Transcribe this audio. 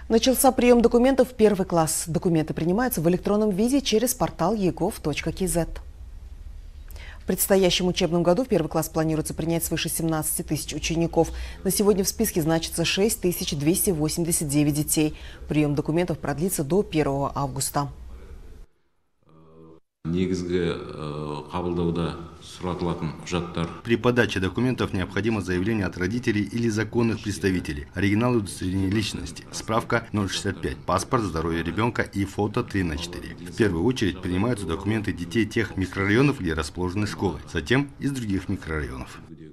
Начался прием документов в первый класс. Документы принимаются в электронном виде через портал egov.kz. В предстоящем учебном году в первый класс планируется принять свыше 17 тысяч учеников. На сегодня в списке значится 6289 детей. Прием документов продлится до 1 августа. При подаче документов необходимо заявление от родителей или законных представителей, оригинал удостоверения личности, справка 065, паспорт, здоровье ребенка и фото 3×4. В первую очередь принимаются документы детей тех микрорайонов, где расположены школы, затем из других микрорайонов.